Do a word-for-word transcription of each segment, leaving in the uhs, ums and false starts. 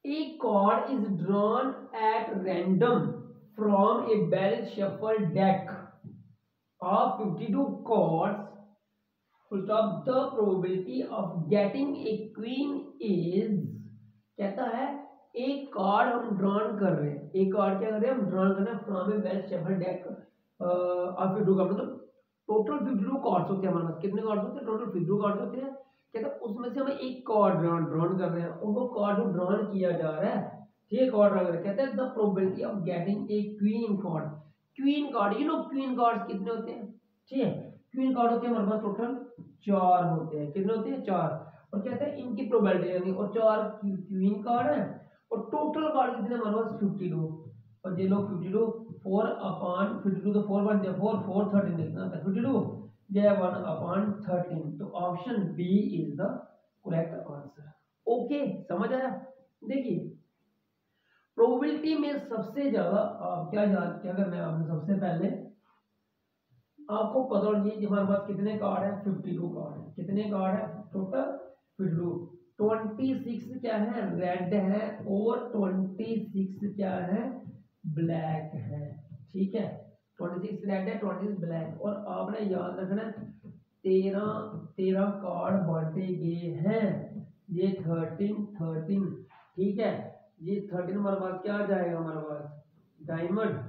A card is drawn at random from a barrel shuffle deck of fifty-two cards. Full stop. The probability of getting a queen is, कहता है एक card हम drawn कर रहे हैं, एक card क्या कर रहे हैं हम ड्रॉन कर रहे हैं from a balance shuffle deck of fifty two का मतलब टोटल फिफ्टी टू कार्ड्स होते हैं हमारे पास। कितने कार्ड्स होते हैं? टोटल फिफ्टी टू कार्ड्स होते हैं। कहता है उसमें से हमें एक कार्ड ड्रॉन ड्रॉन कर रहे हैं, उनको कार्ड जो ड्रॉन किया जा रहा है ये कार्ड ड्रॉन कर रहे हैं। कहता है the probability of getting a queen card. Queen card, you know queen cards कितने होते हैं? ठीक है, क्वीन कार्ड होते हैं हमारे पास टोटल चार होते हैं। कितने होते हैं? चार। और कहते हैं इनकी प्रोबेबिलिटी यानी और चार क्वीन कार्ड है और टोटल कार्ड कितने हमारे पास फिफ्टी टू। और ये लोग fifty two four upon fifty two तो फोर वन जा फोर फोर थर्टीन लिखना था फिफ्टी टू जे वन अपॉन थर्टीन। तो option B is the correct answer. Okay, समझ आया? देखिए प्रोबेबिलिटी में सबसे ज्यादा आप क्या याद क्या करना है आपने? सबसे पहले आपको पता होना चाहिए हमारे पास कितने कार्ड है? फिफ्टी टू कार्ड है। कितने कार्ड है total? Fifty two. Twenty six क्या है? रेड है और ट्वेंटी सिक्स क्या है? ब्लैक है। ठीक है, ट्वेंटी सिक्स रेड है, ट्वेंटी सिक्स ब्लैक। और आपने याद रखना है तेरह तेरह कार्ड बांटे गए हैं, ये थर्टीन थर्टीन। ठीक है, ये थर्टीन हमारे पास क्या आ जाएगा? हमारे पास डायमंड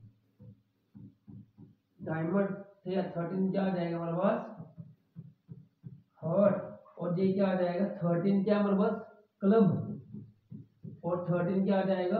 डायमंड ठीक है, थर्टीन क्या आ जाएगा हमारे पास? हार्ट। और ये क्या आ जाएगा? थर्टीन क्या हमारे पास? क्लब। और थर्टीन क्या आ जाएगा?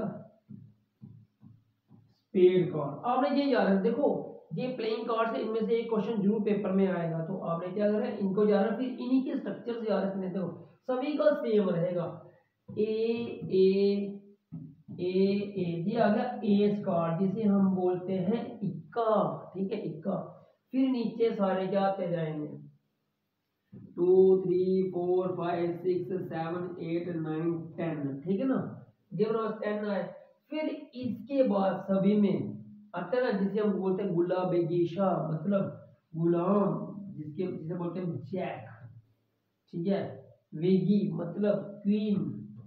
Spade card. आपने ये याद रखना, देखो ये प्लेइंग कार्ड से इनमें से एक क्वेश्चन जरूर पेपर में आएगा, तो आपने क्या करना है इनको याद रखना, फिर इन्हीं के स्ट्रक्चर से याद रखने दो, सभी का सेम रहेगा। ए ए ए ए ये आ गया एस कार्ड जिसे हम बोलते हैं इक्का। ठीक है, इक्का। फिर नीचे सारे क्या आते जाएंगे? Two three four five six seven eight nine ten. ठीक है ना, जब रोज टेन आए फिर इसके बाद सभी में आता है ना जिसे हम बोलते हैं गुलाबेगिशा मतलब गुलाम, जिसके जिसे बोलते हैं जैक। ठीक है, वेगी मतलब क्वीन,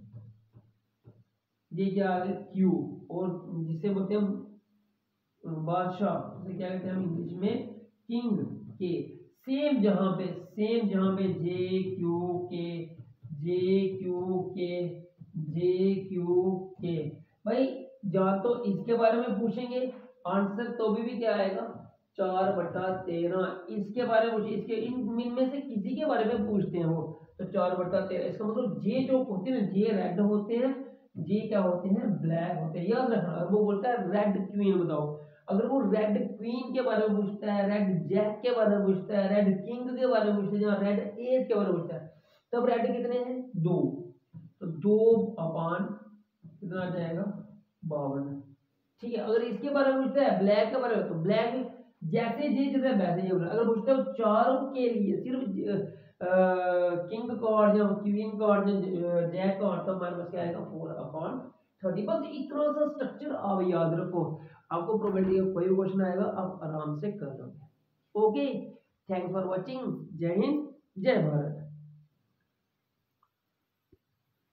ये क्या आ गया? क्यू। और जिसे बोलते हैं बादशाह, उसे क्या कहते हैं हम इंग्लिश में? किंग के। सेम जहां पे सेम जहां पे जे क्यू के जे क्यू के जे क्यू के। भाई जहां तो इसके बारे में पूछेंगे आंसर तो भी, भी क्या आएगा? चार बटा तेरह। इसके बारे में पूछे, इसके इन इनमें से किसी के बारे में पूछते हैं वो तो चार बटा तेरह। इसका मतलब जे जो होते हैं जे रेड होते हैं, जे क्या होते हैं? ब्लैक होते हैं। याद रखना, वो बोलता है रेड क्वीन बताओ, अगर वो रेड क्वीन के बारे में पूछता है, रेड जैक के बारे में पूछता है, रेड किंग के बारे में पूछता है, जहाँ रेड एस के बारे में पूछता है, तब रेड कितने हैं? दो। तो दो अपान कितना आ जाएगा? बावन। ठीक है, अगर इसके बारे में पूछता है ब्लैक के बारे में तो ब्लैक जैसे जे चल रहा है वैसे ही होगा। अगर पूछता है चारों के लिए सिर्फ किंग कार्ड या क्वीन कार्ड या जैक कार्ड, तो हमारे पास क्या आएगा? Four upon thirty. बस इतना सा स्ट्रक्चर आप याद रखो, आपको प्रोबेबिलिटी का कोई भी क्वेश्चन आएगा आप आराम से कर लोगे। Okay, thanks for watching. जय हिंद, जय भारत।